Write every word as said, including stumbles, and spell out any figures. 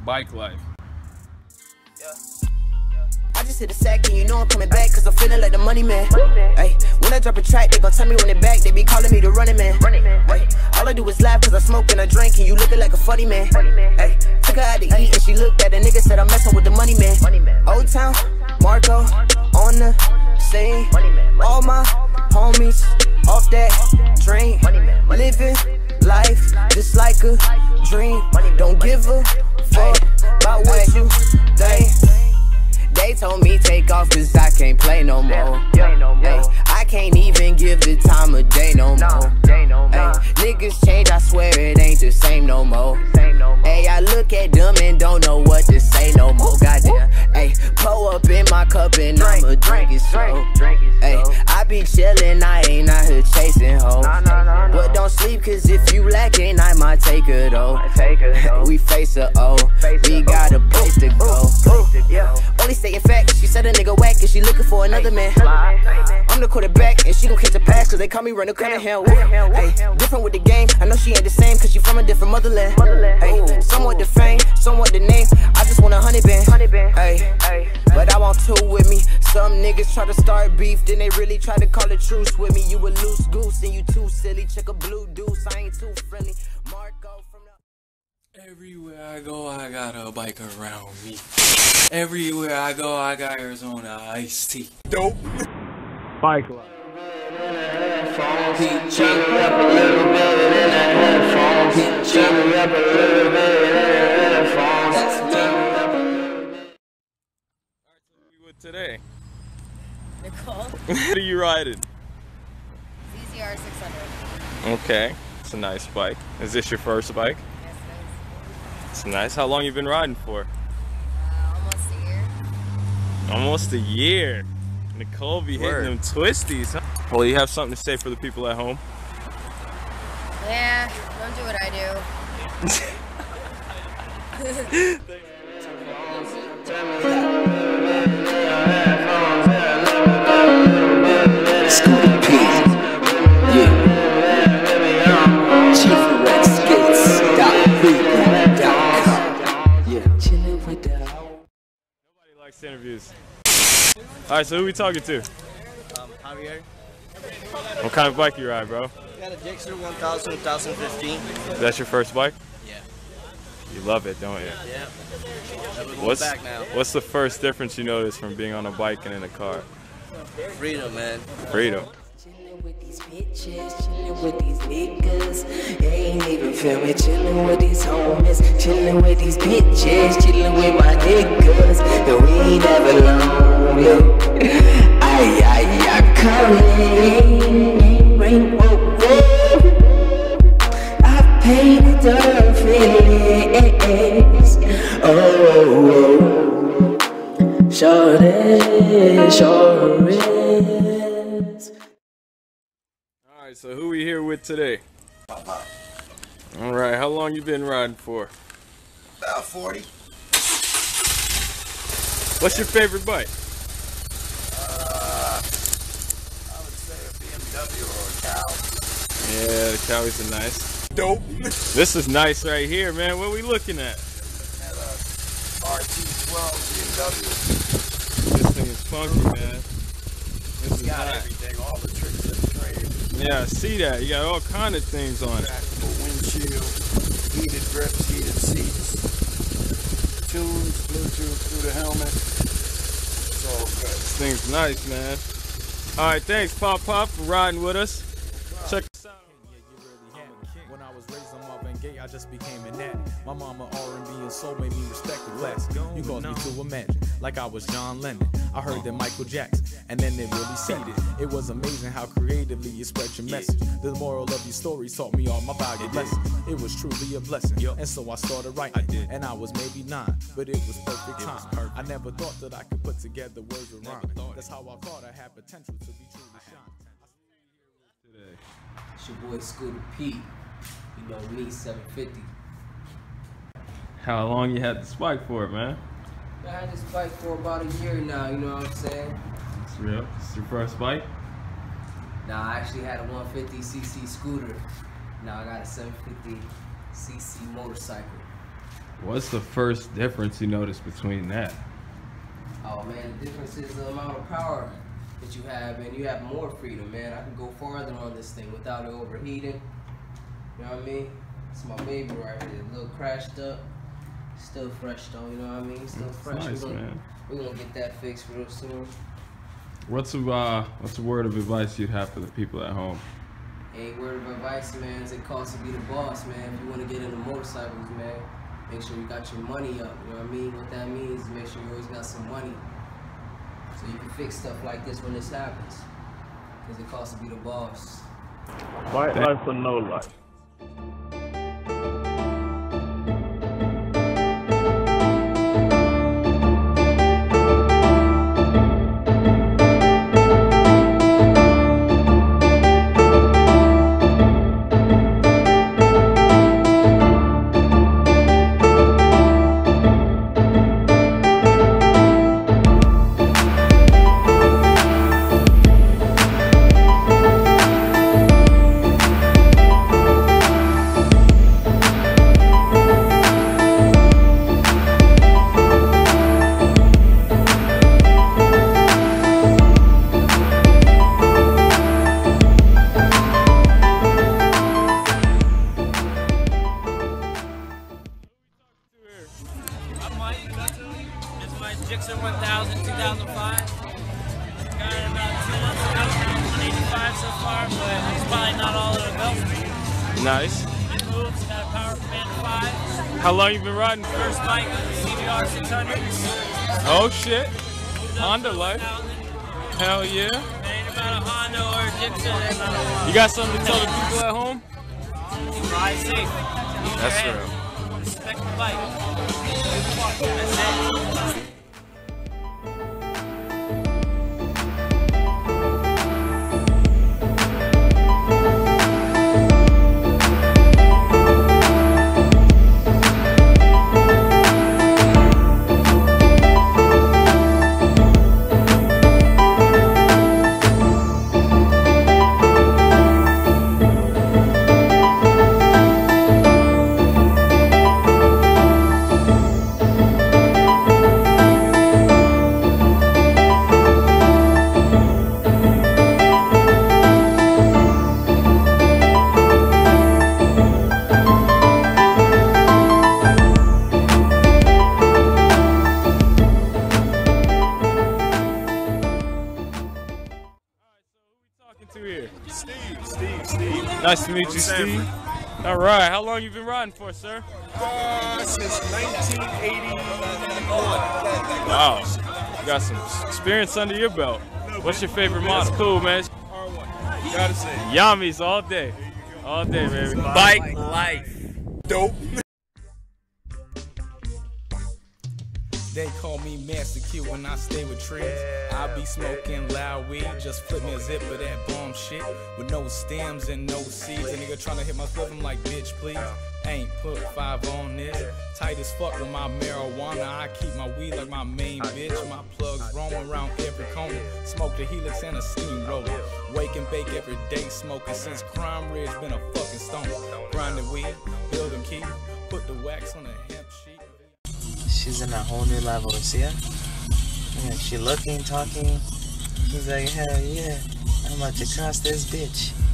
bike life. I just hit a sack and you know I'm coming back cause I'm feeling like the money man. Hey, when I drop a track, they gon' tell me run it back, they be calling me the running man. Hey, all I do is laugh cause I smoke and I drink and you looking like a funny man. Hey, took her out to eat and she looked at the nigga, said I'm messing with the money man. Old Town, Marco, on the scene. All my homies off that dream. Living life just like a dream. Don't give a fuck about what you think. They told me take off cause I can't play no more. Ay, I can't even give the time of day no more. Ay, niggas change, I swear it ain't the same no more. Ay, I look at them and don't know what to say no more. Goddamn, ay, pour up in my cup and I'ma drink it slow. Ay, I be chillin', I ain't out here chasing hoes. But don't sleep cause if you lacking, I might take her though. We face a O, we got a place to go. Only stating facts, she said a nigga whack and she looking for another man. I'm the quarterback and she gon' catch a pass cause they call me Randall Cunningham. Ay, different with the game, I know she ain't the same cause she from a different motherland. Ay, somewhat the fame, somewhat the name, I just want a honey band. Ay, but I want two with me. Some niggas try to start beef, then they really try to call a truce with me. You a loose goose and you too silly, check a blue deuce, I ain't too friendly. Marco from the... Everywhere I go, I got a bike around me. Everywhere I go, I got Arizona iced tea. Dope. Bike life. Today. Nicole. What are you riding? Z Z R six hundred. Okay, it's a nice bike. Is this your first bike? Yes, it is. It's nice. How long you been riding for? Uh, almost a year. Almost a year. Nicole be Word. hitting them twisties, huh? Well, you have something to say for the people at home? Yeah, don't do what I do. Scooter P, yeah. Chief Rex Skates dot com, yeah. Chillin' with that. Nobody likes interviews. All right, so who we talking to? Um, Javier. What kind of bike you ride, bro? I got a Gixxer one thousand, twenty fifteen. That's your first bike? Yeah. You love it, don't you? Yeah. Never going What's, back now. what's the first difference you notice from being on a bike and in a car? Freedom, man. Freedom. Chillin' with these bitches, chillin' with these niggas. Ain't even feel me. Chillin' with these homies, chillin' with these bitches, chillin' with my niggas. And we ain't never lonely. Ay, ay, ay, coming. Rainbow, whoa. I painted the feelings. Oh, oh. Sure is, sure is. Alright, so who we here with today? Alright, how long you been riding for? About forty. What's your favorite bike? Uh, I would say a B M W or a cow. Yeah, the Cowies are nice. Dope. This is nice right here, man. What are we looking at? At a R T twelve B M W. This thing is funky, man. This is Got nice. everything, all the tricks of the trade. Yeah, I see that. You got all kind of things on it. Retractable windshield, heated grips, heated seats, tunes, Bluetooth through the helmet. It's all good. This thing's nice, man. Alright, thanks, Pop Pop, for riding with us. Check us out. When I was raised on Marvin Gaye, I just became a natty. My mama R and B and soul made me respect the classic. You caused me to imagine, like I was John Lennon. I heard that Michael Jackson, and then it really seeded. It was amazing how creatively you spread your message. The moral of your story taught me all my valuable lessons. It was truly a blessing, and so I started writing. And I was maybe nine, but it was perfect time. I never thought that I could put together words of rhyme. That's how I thought I had potential to be truly shine. It's your boy Scooter P. You know me, seven fifty. How long you had this bike for, man? I had this bike for about a year now, you know what I'm saying? It's real. It's your first bike? Now I actually had a one fifty c c scooter. Now I got a seven fifty c c motorcycle. What's the first difference you noticed between that? Oh man, the difference is the amount of power that you have, man. You have more freedom, man. I can go farther on this thing without it overheating. You know what I mean? It's my baby right here. A little crashed up. Still fresh though, you know what I mean? Still That's fresh. nice, we're, gonna, man. we're gonna get that fixed real soon. What's a uh, what's a word of advice you'd have for the people at home? Hey, word of advice, man, is it costs to be the boss, man. If you want to get into motorcycles, man, make sure you got your money up. You know what I mean? What that means is make sure you always got some money, so you can fix stuff like this when this happens. Because it costs to be the boss. White life or no life? Gixxer one thousand, two thousand five. Got it about two months ago, one eighty-five so far, but it's probably not all of the belt. Nice. It moves, got a power command five. How long you been riding? First bike, C B R six hundred. Oh shit. Honda life. Hell yeah. Ain't about a Honda or a Gixxer, there's not a one. You got something to tell the people at home? Ride safe. Use That's your real. head. Respect the bike. That's it. Steve, Steve, Steve. Nice to meet you, Steve. All right, how long you been riding for, sir? Uh, since nineteen eighty-one. Wow, you got some experience under your belt. What's your favorite model? Cool, man. R one. You gotta say. Yamis all day, all day, baby. Bike life. Dope. They call me Master Q when I stay with trees. I be smoking loud weed, just flip me a zip of that bomb shit with no stems and no seeds. A nigga tryna hit my flip, I'm like, bitch, please. Ain't put five on this. Tight as fuck with my marijuana. I keep my weed like my main bitch. My plugs roam around every corner. Smoke the helix and a steamroller. Wake and bake every day smoking since Crime Ridge been a fucking stoner. Grinding weed, building key, put the wax on the hemp sheet. She's in a whole new level, see her? Yeah, she looking, talking. She's like, hell yeah, I'm about to cross this bitch.